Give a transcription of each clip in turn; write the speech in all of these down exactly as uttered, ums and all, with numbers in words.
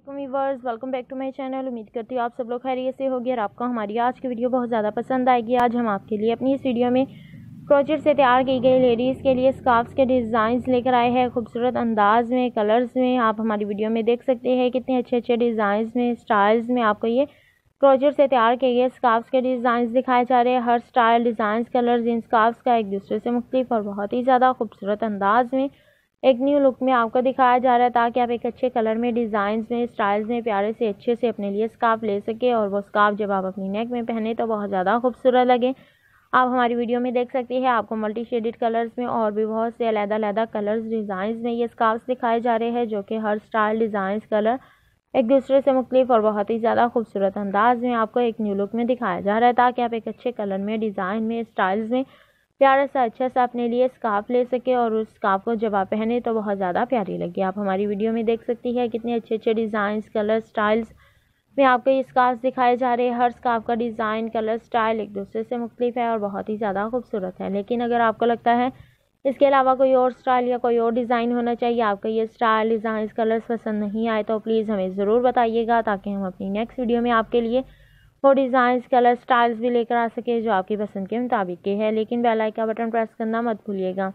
वालेकुम viewers, welcome back to my channel. उम्मीद करती हूँ आप सब लोग खैरियत से होगी और आपको हमारी आज की वीडियो बहुत ज़्यादा पसंद आएगी। आज हम आपके लिए अपनी इस वीडियो में क्रोचेट से तैयार की गई लेडीज़ के लिए स्कार्फ्स के डिज़ाइंस लेकर आए हैं, खूबसूरत अंदाज में, कलर्स में। आप हमारी वीडियो में देख सकते हैं कितने अच्छे अच्छे डिज़ाइंस में, स्टाइल्स में आपको ये क्रोचेट से तैयार किए गए स्कार्फ्स के डिज़ाइंस दिखाए जा रहे हैं। हर स्टाइल, डिज़ाइन, कलर्स इन स्कार्फ्स का एक दूसरे से मुख्तलिफ और बहुत ही ज़्यादा खूबसूरत अंदाज में एक न्यू लुक में आपको दिखाया जा रहा है, ताकि आप एक अच्छे कलर में, डिज़ाइंस में, स्टाइल्स में प्यारे से अच्छे से अपने लिए स्कार्फ ले सके और वो स्कार्फ जब आप अपनी नेक में पहने तो बहुत ज़्यादा खूबसूरत लगे। आप हमारी वीडियो में देख सकते हैं आपको मल्टी शेडेड कलर्स में और भी बहुत से अलग-अलग कलर्स, डिज़ाइंस में ये स्कार्फ्स दिखाए जा रहे हैं, जो कि हर स्टाइल, डिज़ाइन, कलर एक दूसरे से मुख्तलिफ और बहुत ही ज़्यादा खूबसूरत अंदाज में आपको एक न्यू लुक में दिखाया जा रहा है, ताकि आप एक अच्छे कलर में, डिज़ाइन में, स्टाइल्स में प्यारा सा अच्छा सा अपने लिए स्कार्फ ले सके और उस स्कार्फ को जब आप पहने तो बहुत ज़्यादा प्यारी लगे। आप हमारी वीडियो में देख सकती है कितने अच्छे अच्छे डिज़ाइंस, कलर, स्टाइल्स में आपको ये स्कार्फ दिखाए जा रहे हैं। हर स्कार्फ का डिज़ाइन, कलर, स्टाइल एक दूसरे से मुख्तलिफ है और बहुत ही ज़्यादा खूबसूरत है। लेकिन अगर आपको लगता है इसके अलावा कोई और स्टाइल या कोई और डिज़ाइन होना चाहिए, आपको ये स्टाइल, डिज़ाइन, कलर्स पसंद नहीं आए, तो प्लीज़ हमें ज़रूर बताइएगा, ताकि हम अपनी नेक्स्ट वीडियो में आपके लिए वो डिज़ाइंस, कलर, स्टाइल्स भी लेकर आ सके जो आपकी पसंद के मुताबिक के है। लेकिन बेल आइकन का बटन प्रेस करना मत भूलिएगा।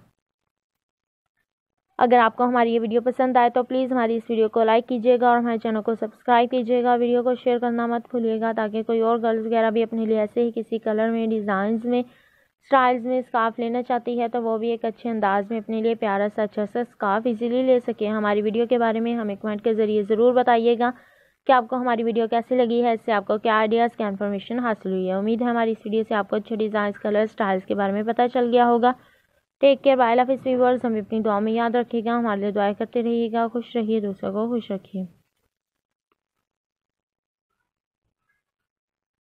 अगर आपको हमारी ये वीडियो पसंद आए तो प्लीज़ हमारी इस वीडियो को लाइक कीजिएगा और हमारे चैनल को सब्सक्राइब कीजिएगा। वीडियो को शेयर करना मत भूलिएगा, ताकि कोई और गर्ल्स वगैरह भी अपने लिए ऐसे ही किसी कलर में, डिज़ाइंस में, स्टाइल्स में स्कार्फ लेना चाहती है तो वो भी एक अच्छे अंदाज में अपने लिए प्यारा सा अच्छा सा स्कार्फ इजीली ले सके। हमारी वीडियो के बारे में हमें कमेंट के ज़रिए ज़रूर बताइएगा कि आपको हमारी वीडियो कैसी लगी है, इससे आपको क्या आइडियाज़, क्या इन्फॉर्मेशन हासिल हुई है। उम्मीद है हमारी इस वीडियो से आपको अच्छे डिज़ाइन, कलर, स्टाइल्स के बारे में पता चल गया होगा। Take care, bye, love, viewers. हमें अपनी दुआ में याद रखिएगा, हमारे लिए दुआएं करते रहिएगा। खुश रहिए, दूसरों को खुश रखिए।